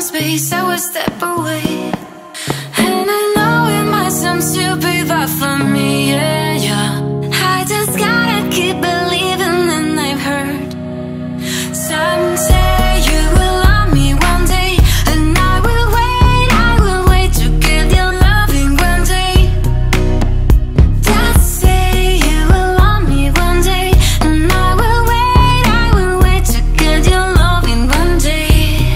space, I would step away. And I know it might sound stupid, but for me, yeah, yeah, I just gotta keep believing, and I've heard some say you will love me one day, and I will wait to get your loving one day. Just say you will love me one day, and I will wait to get your loving one day.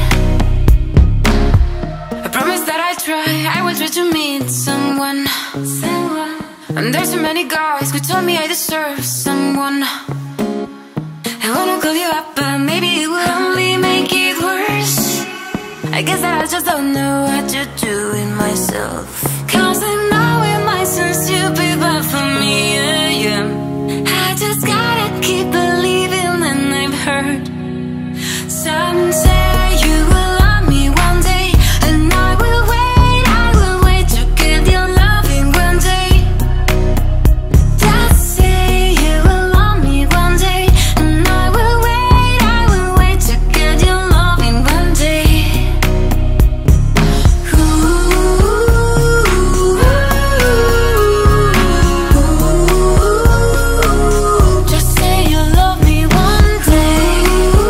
I promise that I will try to meet someone. And there's so many guys who told me I deserve someone. I wanna call you up, but maybe it will only make it worse. I guess that I just don't know what to do with myself. Cause I know it might sound stupid, but for me, yeah, yeah, I just gotta keep believing, and I've heard some say you will love me one day, and I will wait to get your loving one day. Just say you will love me one day, and I will wait to get your loving one day. Just say you love me one day.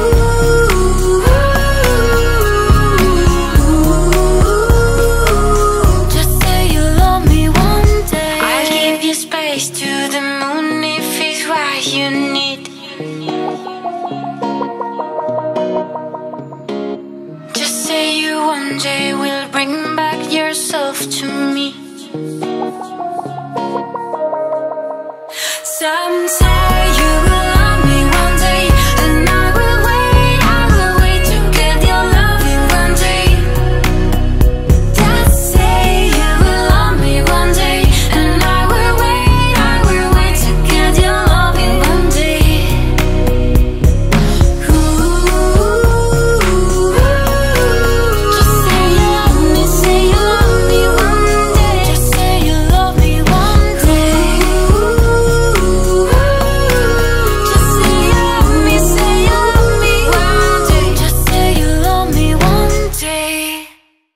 Just say you love me one day. I'll give you space to the moon if it's what you need. Just say you one day will bring back yourself to me. Some